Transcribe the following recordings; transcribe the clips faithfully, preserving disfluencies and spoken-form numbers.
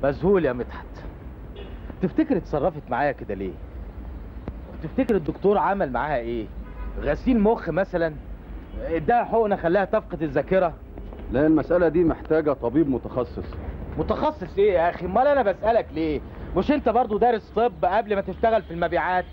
مذهول يا مدحت. تفتكر اتصرفت معايا كده ليه؟ تفتكر الدكتور عمل معاها ايه؟ غسيل مخ مثلا؟ اداها حقنه خلاها تفقد الذاكره؟ لا، المسألة دي محتاجة طبيب متخصص. متخصص ايه يا اخي؟ امال انا بسألك ليه؟ مش انت برضو دارس طب قبل ما تشتغل في المبيعات؟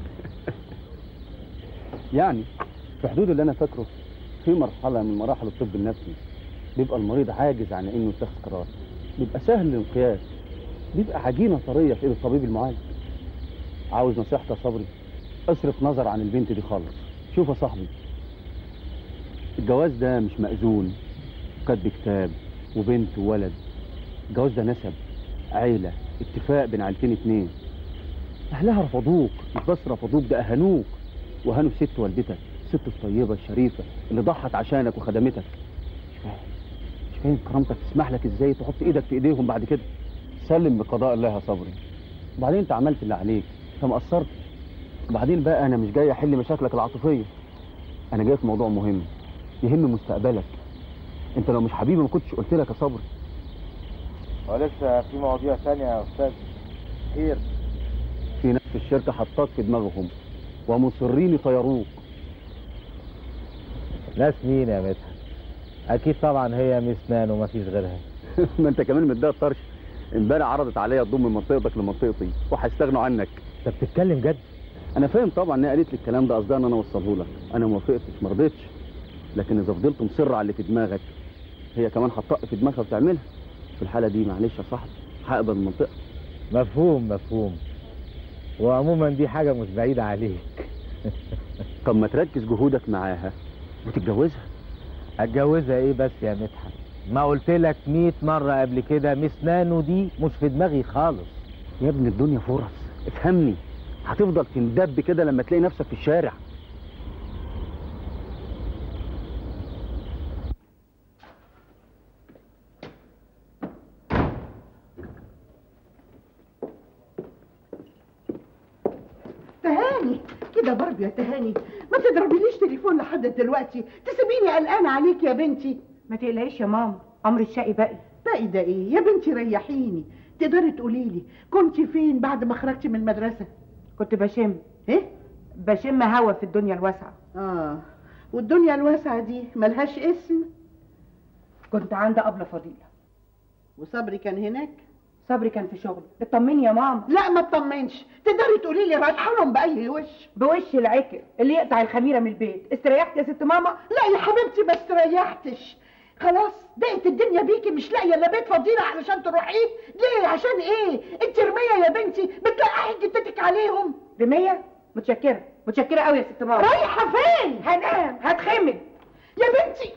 يعني في حدود اللي انا فاكره، في مرحلة من مراحل الطب النفسي بيبقى المريض عاجز عن انه يتخذ قرار، بيبقى سهل الانقياد، بيبقى عجينة طرية في ايد الطبيب المعالج. عاوز نصيحتي يا صبري؟ اصرف نظر عن البنت دي خالص. شوف يا صاحبي، الجواز ده مش مأذون كاتب كتاب وبنت وولد. الجواز ده نسب، عيلة، اتفاق بين عيلتين اتنين. اهلها رفضوك، مش بس رفضوك، ده اهانوك واهانوا ست والدتك، الست الطيبة الشريفة اللي ضحت عشانك وخدمتك. مش فاهم مش فاهم كرامتك تسمح لك ازاي تحط ايدك في ايديهم بعد كده؟ سلم بقضاء الله يا صبري. وبعدين انت عملت اللي عليك، انت ما قصرتش. وبعدين بقى انا مش جاي احل مشاكلك العاطفية، انا جاي في موضوع مهم يهم مستقبلك. انت لو مش حبيبي ما كنتش قلت لك يا صبري. ولسه في مواضيع ثانيه يا استاذ؟ خير؟ في ناس في الشركة حطاك في دماغهم ومصرين يطيروك. ناس مين يا مدحت؟ اكيد طبعا هي ميس نان ومفيش غيرها. ما انت كمان مديها الطرش. امبارح عرضت عليا تضم منطقتك لمنطقتي وهيستغنوا عنك. انت بتتكلم جد؟ انا فاهم طبعا ان هي قالت لي الكلام ده قصدها ان انا اوصله لك. انا ما وافقتش، ما رضيتش، لكن اذا فضلت مصر على اللي في دماغك هي كمان هتطق في دماغها وتعملها. في الحاله دي معلش يا صاحبي، هقبل المنطقه. مفهوم مفهوم. وعموما دي حاجه مش بعيده عليك. طب ما تركز جهودك معاها وتتجوزها. اتجوزها ايه بس يا مدحت؟ ما قلت لك مية مره قبل كده، ميس نانو دي مش في دماغي خالص. يا ابن الدنيا فرص، افهمني. هتفضل تندب كده لما تلاقي نفسك في الشارع. تهاني كده برضه يا تهاني، ما تضربيليش تليفون لحد دلوقتي، تسيبيني قلقانه عليك يا بنتي. ما تقلقيش يا ماما، امر الشقي باقي. باقي ده ايه يا بنتي؟ ريحيني. تقدري تقولي لي كنتي فين بعد ما خرجتي من المدرسه؟ كنت بشم ايه؟ بشم هوا في الدنيا الواسعه. اه، والدنيا الواسعه دي ملهاش اسم؟ كنت عند ابله فضيله. وصبري كان هناك؟ صبري كان في شغل. اطمني يا ماما. لا ما اطمنش. تقدري تقولي لي رايحه لهم باي وش؟ بوش العكر اللي يقطع الخميره من البيت. استريحت يا ست ماما؟ لا يا حبيبتي ما استريحتش، خلاص ضاقت الدنيا بيكي، مش لاقيه الا بيت فضيله علشان تروحيه. ليه؟ عشان ايه؟ انت رميه يا بنتي، بتلقحي جدتك عليهم. رميه؟ متشكره متشكره قوي يا ست ماما. رايحه فين؟ هنام هتخمد يا بنتي.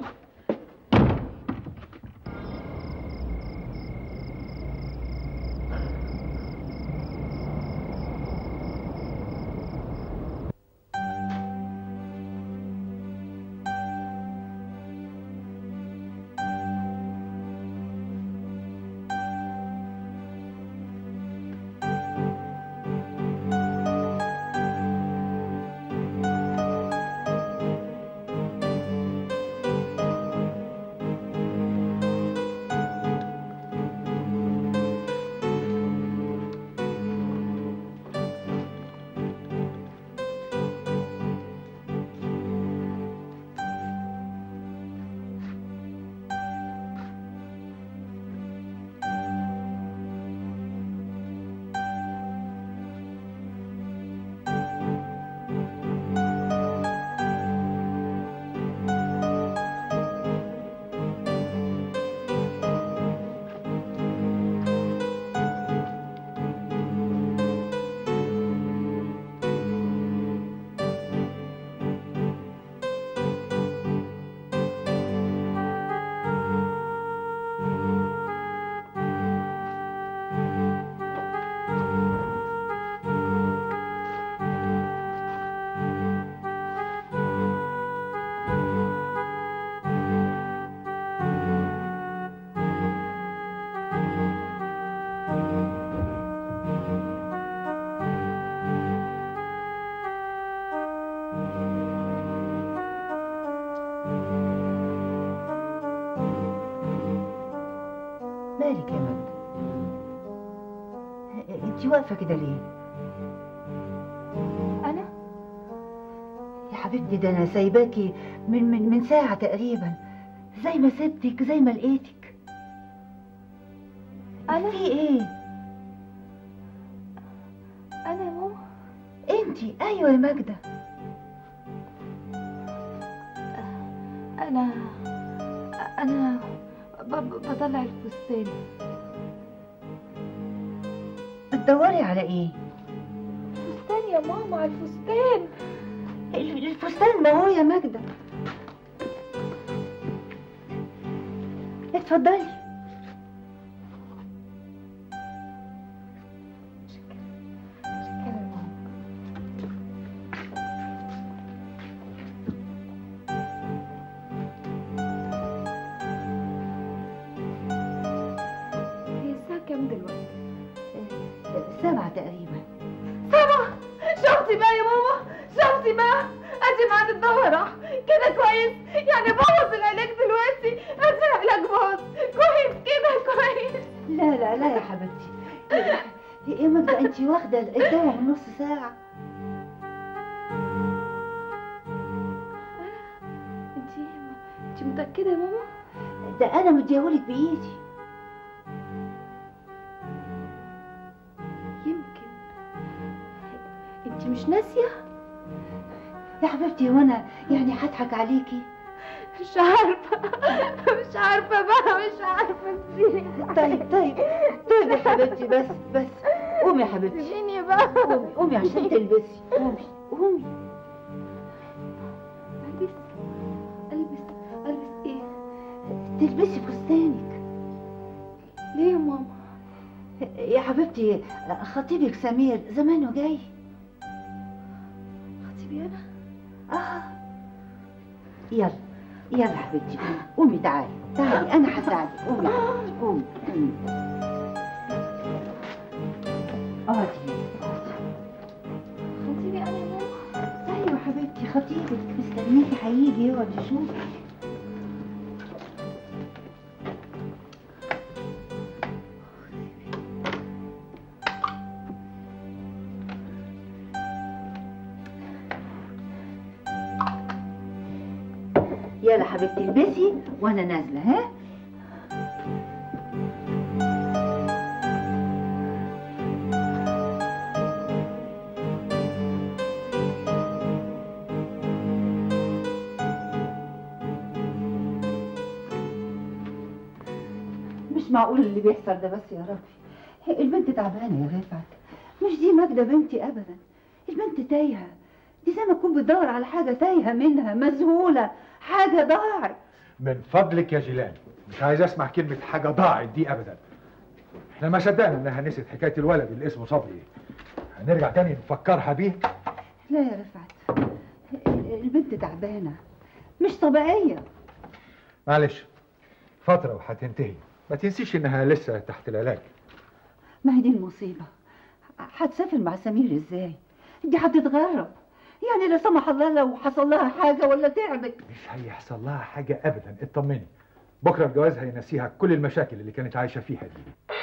مالك يا مجد؟ انت واقفه كده ليه؟ انا يا حبيبتي ده انا سايباكي من من من ساعه تقريبا، زي ما سبتك زي ما لقيتك. انا في ايه؟ انا يا ماما. انت؟ ايوه يا ماجده. انا انا ب- ب- بطلع الفستان. بتدوري على ايه؟ الفستان يا ماما، الفستان. ال- الفستان ما هو يا ماجده. اتفضلي. شكرا يا ماما. هي الساعة كام دلوقتي؟ سبعة تقريبا. سبعة. شفتي بقى يا ماما، شفتي بقى؟ ادي ميعاد الدواء راح كده كويس، يعني بوظ العلاج دلوقتي، ادي العلاج باظ كويس كده كويس. لا لا لا يا حبيبتي. ايه ماجده انت واخده الدواء من نص ساعه. انت انت متأكدة يا ماما؟ ده انا مديهولك بايدي. يمكن انت مش ناسية؟ يا حبيبتي وانا يعني هضحك عليكي؟ مش عارفة مش عارفة بقى، مش عارفة ازاي. طيب طيب طيب يا حبيبتي، بس بس قومي يا حبيبتي. سيبيني بقى. قومي قومي عشان تلبسي. قومي قومي. البس البس البس ايه؟ تلبسي فستانك. ليه يا ماما؟ يا حبيبتي خطيبك سمير زمانه جاي. خطيبي انا؟ اه يلا يلا يا حبيبتي قومي قومي تعالي تعالي انا هساعدك. قومي يا حبيبتي قومي قومي. اقعدي خطيبي انا يا ماما؟ ايوه حبيبتي خطيبك مستنيكي هيجي يقعد يشوفك. يلا حبيبتي البسي وانا نازله. ها مش معقول اللي بيحصل ده بس يا ربي. البنت تعبانه يا رفعت، مش دي ماجده بنتي ابدا. البنت تايهه، دي زي ما تكون بتدور على حاجه تايهه منها، مذهوله، حاجه ضاعت. من فضلك يا جيلان، مش عايز اسمع كلمة حاجة ضاعت دي ابدا. احنا ما صدقنا انها نسيت حكاية الولد اللي اسمه صبري. هنرجع تاني نفكرها بيه؟ لا يا رفعت، البنت تعبانه مش طبيعيه. معلش فترة وهتنتهي، ما تنسيش انها لسه تحت العلاج. ما هي دي المصيبه، هتسافر مع سمير ازاي؟ دي هتتغرب، يعني لا سمح الله لو حصل لها حاجه ولا تعبت. مش هيحصل لها حاجة ابدا، اطمني. بكرة الجواز هينسيها كل المشاكل اللي كانت عايشة فيها دي.